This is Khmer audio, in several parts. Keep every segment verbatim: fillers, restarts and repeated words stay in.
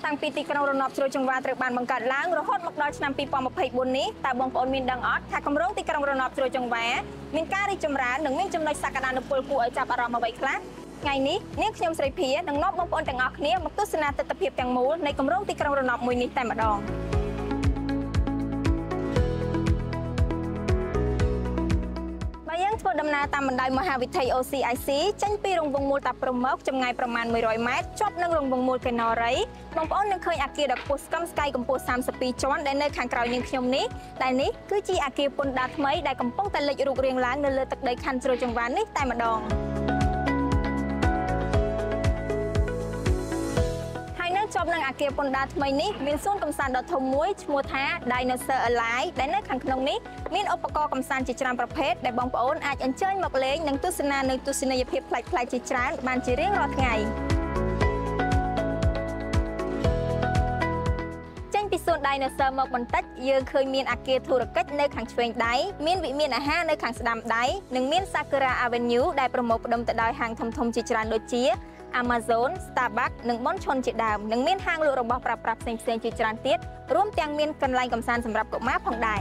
តាំងពីទីក្រុងរណបជ្រោយចង្វាត្រូវបានបង្កើតឡើងរហូតមកដល់ឆ្នាំពីរពាន់ម្ភៃបួននេះតើបងប្អូនមានដឹងអត់ថាគម្រោងទីក្រុងរណបជ្រោយចង្វាមានការរីកចម្រើននិងមានចំណុចសក្តានុពលគួរឲ្យចាប់អារម្មណ៍អ្វីខ្លះថ្ងៃនេះនាងខ្ញុំស្រីភានឹងនាំបងប្អូនទាំងអស់គ្នាមកទស្សនាទស្សនវិជ្ជាទាំងមូលនៃគម្រោងទីក្រុងរណបមួយនេះតែម្ដងយើងធ្វើដំណើរតាមបណ្ដោយមហាវិថី អូ ស៊ី អាយ ស៊ី ចេញពីរង្វង់មូលតាព្រំមកចម្ងាយប្រមាណមួយរយម៉ែត្រជាប់នឹងរង្វង់មូលកេណរីបងប្អូននឹងឃើញអគារដ៏ខ្ពស់ស្កឹមស្កៃកម្ពស់សាមសិបពីរជាន់ដែលនៅខាងក្រោយនាងខ្ញុំនេះដែលនេះគឺជាអគារពន្ធដារថ្មីដែលកំពុងតែលេចរូបរាងឡើងនៅលើទឹកដីខណ្ឌជ្រោយចង្វានេះតែម្ដងជាប់នឹងអគារពន្ធដារថ្មីនេះមានសួនកំសាន្តដ៏ធំមួយឈ្មោះថា Dinosaur Alive ដែលនៅខាងក្នុងនេះមានឧបករណ៍កំសាន្តជាច្រើនប្រភេទដែលបងប្អូនអាចអញ្ជើញមកលេងនិងទស្សនានៅទស្សនីយភាពប្លែកៗជាច្រើនបានជារៀងរាល់ថ្ងៃចេញពីសួន Dinosaur មកបន្តិចយើងឃើញមានអគារធុរកិច្ចនៅខាងឆ្វេងដៃមានវិមានអាហារនៅខាងស្ដាំដៃនិងមាន Sakura Avenue ដែលប្រមូលផ្ដុំទៅដោយហាងធំៗជាច្រើនដូចជា Amazon, Starbucks និង Bon Chon ជាដើមនិងមានហាងលក់របស់ប្រើប្រាស់ផ្សេងៗជាច្រើនទៀតរួមទាំងមានកន្លែងកម្សាន្តសម្រាប់កុមារផងដែរ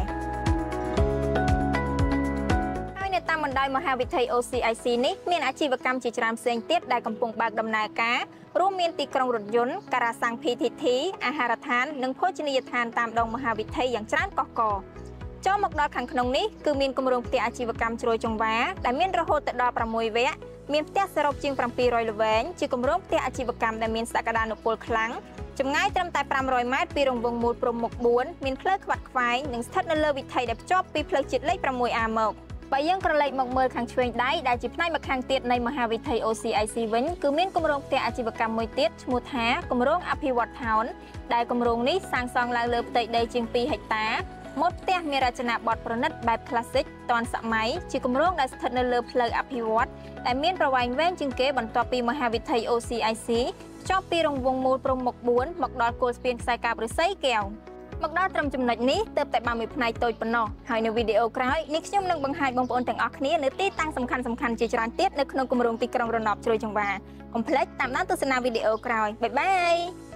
ហើយនៅតាមបណ្ដោយមហាវិថី អូ ស៊ី អាយ ស៊ី នេះមានអាជីវកម្មជាច្រើនផ្សេងទៀតដែលកំពុងបើកដំណើរការរួមមានទីក្រុងរថយន្តការ៉ាសាំង ភី ធី ធី អាហារដ្ឋាននិងភោជនីយដ្ឋានតាមដងមហាវិថីយ៉ាងច្រើនកុះករចូលមកដល់ខាងក្នុងនេះគឺមានគម្រោងផ្ទះអាជីវកម្មជ្រោយចង្វាដែលមានរហូតដល់ប្រាំមួយវគ្គមានផ្ទះសរុបជាងប្រាំពីររយល្វែងជាគម្រោងផ្ទះអាជីវកម្មដែលមានសក្តានុពលខ្លាំងចម្ងាយត្រឹមតែប្រាំរយម៉ែត្រពីរង្វង់មូលព្រំមុខបួនមានផ្លូវខ្វាត់ខ្វែងនិងស្ថិតនៅលើវិថីដែលភ្ជាប់ពីផ្លូវជាតិលេខ 6អា មកបើយើងក្រឡេកមកមើលខាងឆ្វេងដៃដែលជាផ្នែកម្ខាងទៀតនៃមហាវិថី អូ ស៊ី អាយ ស៊ី វិញគឺមានគម្រោងផ្ទះអាជីវកម្មមួយទៀតឈ្មោះថាគម្រោងអភិវឌ្ឍ Town ដែលគម្រោងនេះសាងសង់ឡើងលើផ្ទៃដីជាងពីរហិកតាម៉ូដផ្ទះមានរចនាបថប្រណិតបែប Classic ទាន់សម័យជាគម្រោងដែលស្ថិតនៅលើផ្លូវអភិវឌ្ឍដែលមានប្រវែងវែងជាងគេបន្ទាប់ពីមហាវិថី អូ ស៊ី អាយ ស៊ី ភ្ជាប់ពីរង្វង់មូលព្រំមុខបួនមកដល់គល់ស្ពានខ្សែកាបឫស្សីកែវមកដល់ត្រឹមចំណុចនេះទើបតែបានមួយផ្នែកតូចប៉ុណ្ណោះហើយនៅវីដេអូក្រោយនេះខ្ញុំនឹងបង្ហាញបងប្អូនទាំងអស់គ្នានៅទីតាំងសំខាន់ៗជាច្រើនទៀតនៅក្នុងគម្រោងទីក្រុងរណបជ្រោយចង្វាកុំភ្លេចតាមដានទស្សនាវីដេអូក្រោយបាយបាយ